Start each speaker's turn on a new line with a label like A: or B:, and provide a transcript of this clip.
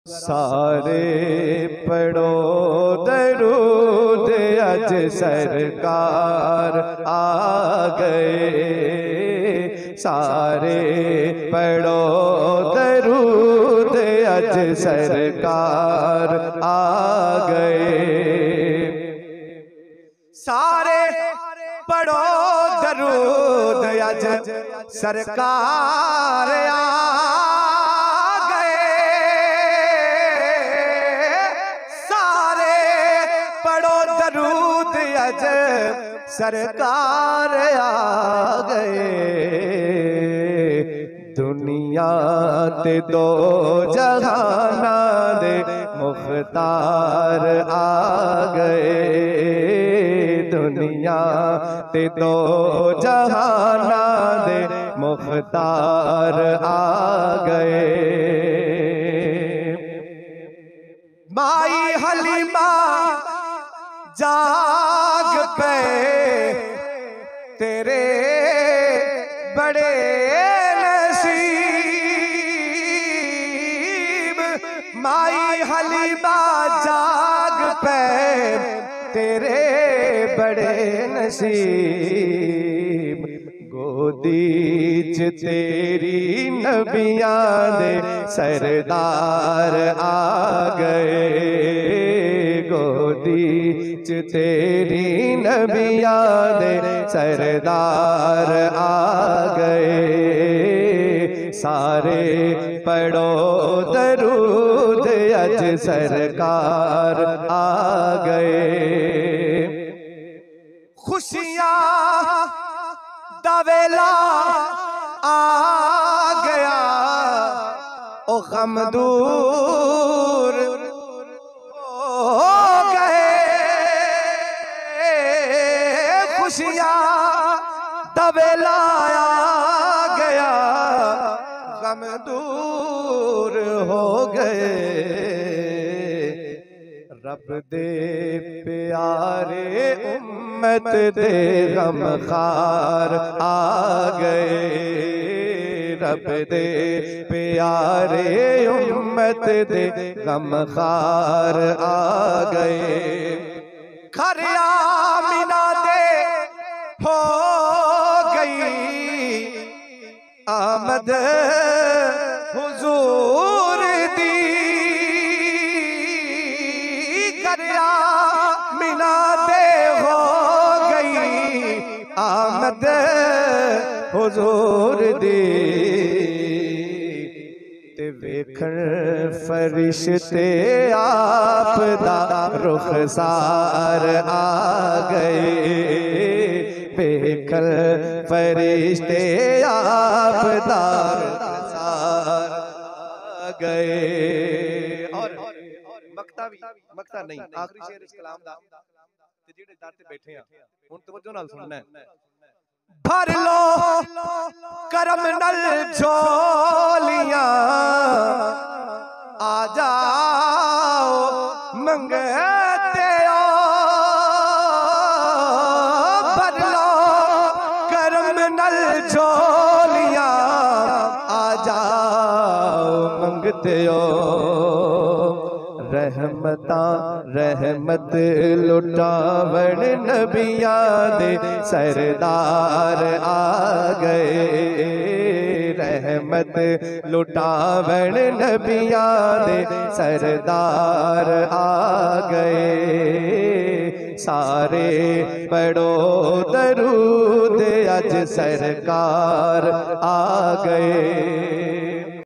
A: सारे पढ़ो दरूद अज सरकार आ गए। सारे पढ़ो दरूद अज सरकार आ गए। सारे पढ़ो दरूद अज सरकार आ गए। सारे पढ़ो दरूद अज सरकार आ गए। दुनिया ते दो जहाना दे मुख्तार आ गए। दुनिया ते दो जहाना दे मुख्तार आ गए। माई हलीमा जाग पे तेरे बड़े माई हलीमा जाग पे तेरे बड़े नसीब। गोदी च तेरी नबियां दे सरदार आ गए। गोदी च तेरी नबियां दे सरदार आ गए। सारे पढ़ो दरूद अज सरकार आ गए। खुशियां दा वेला आ गया, ओ गम दूर हो गए। खुशियां दा वेला आ गया, गम दूर हो गए। रब दे प्यारे उम्मत दे गम खार आ गए। रब दे प्यारे उम्मत दे गम खार आ गए। घर आमिना दे हो गई आमद हुजूर दी। करया मिना दे हो गई आमद हुजूर दी। ते वेखण फरिश्ते आप दा रुखसार आ गए। बेखल फरिश्ते आप दार आ गए। और मकता नहीं आखिरी शेर इस कलाम दा ते जेड़े दर ते बैठे आ हुन तवज्जो नाल सुनना है। भर लो करम नल झोलियां आ जाओ मंगते हो। झोलियां आ जाओ मंगते हो। रहमता रहमत लुटावण नबियां दे सरदार आ गए। रहमत लुटावण नबियां दे सरदार आ गए। सारे पढ़ो दरूद अज सरकार आ गए।